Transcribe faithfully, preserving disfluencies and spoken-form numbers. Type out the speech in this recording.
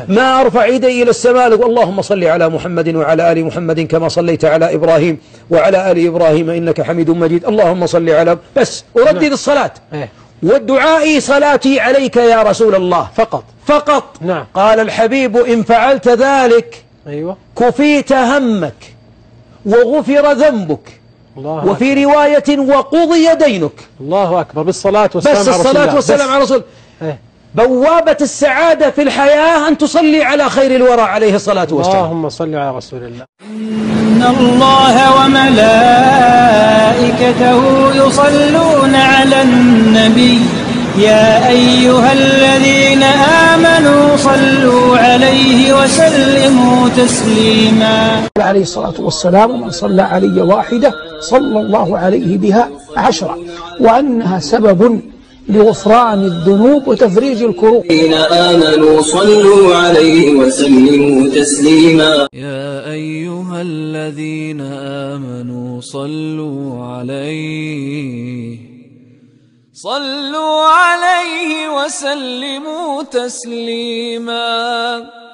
ما أرفع يدي إلى السماء اللهم صل على محمد وعلى آل محمد كما صليت على إبراهيم وعلى آل إبراهيم إنك حميد مجيد اللهم صل على بس أردد نعم. الصلاة إيه؟ والدعاء صلاتي عليك يا رسول الله فقط فقط نعم. قال الحبيب إن فعلت ذلك أيوة. كفيت همك وغفر ذنبك الله وفي أكبر. رواية وقضي دينك. الله أكبر. بالصلاة والسلام بس الصلاة والسلام على رسول إيه؟ بوابة السعادة في الحياة أن تصلي على خير الورى عليه الصلاة والسلام. اللهم صل على رسول الله. إن الله وملائكته يصلون على النبي يا أيها الذين آمنوا صلوا عليه وسلموا تسليما. عليه الصلاة والسلام من صلى علي واحدة صلى الله عليه بها عشرة وأنها سبب لغفران الذنوب وتفريج الكروب. الذين آمنوا صلوا عليه وسلموا تسليما. يا أيها الذين آمنوا صلوا عليه صلوا عليه وسلموا تسليما.